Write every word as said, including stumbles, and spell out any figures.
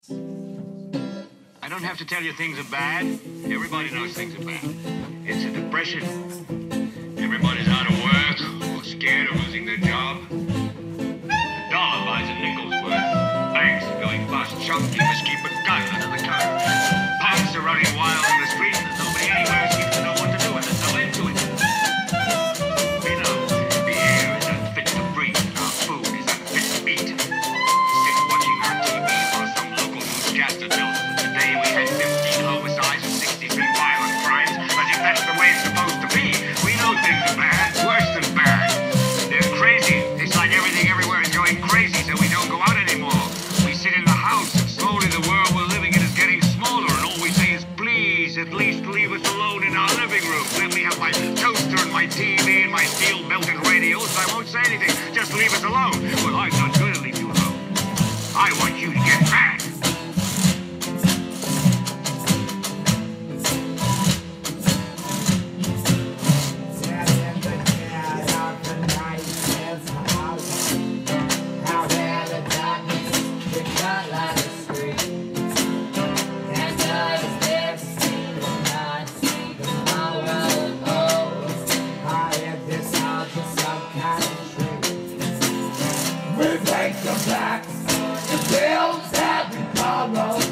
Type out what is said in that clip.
I don't have to tell you things are bad. Everybody knows things are bad. It's a depression. Everybody's out of work or scared of losing their job. A dollar buys a nickel's worth. Banks are going bust. Shopkeepers keep a gun under the counter. Punks are running wild in the streets. There's nobody anywhere who seems to know what to do, and there's no end to it. We know the air is unfit to breathe, and our food is unfit to eat. Sit watching our T V while some local newscaster tells us that today we had fifteen homicides and sixty-three violent crimes, as if that's the way it's supposed to be. We know things are bad, worse than bad. They're crazy. It's like everything everywhere is going crazy, so we don't go out anymore. We sit in the house, and slowly the world we're living in is getting smaller, and all we say is, please, at least leave us alone in our living room. Let me have my toaster and my T V and my steel-belted radios. I won't say anything. Just leave us alone. Well, I'm not going to leave you alone. I want you to get mad. We make the facts, the bills that we borrow.